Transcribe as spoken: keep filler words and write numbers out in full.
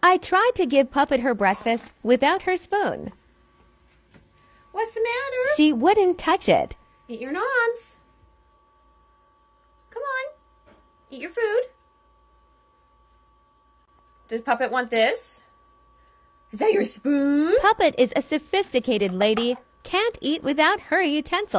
I tried to give Puppet her breakfast without her spoon. What's the matter? She wouldn't touch it. Eat your noms. Come on. Eat your food. Does Puppet want this? Is that your spoon? Puppet is a sophisticated lady. Can't eat without her utensils.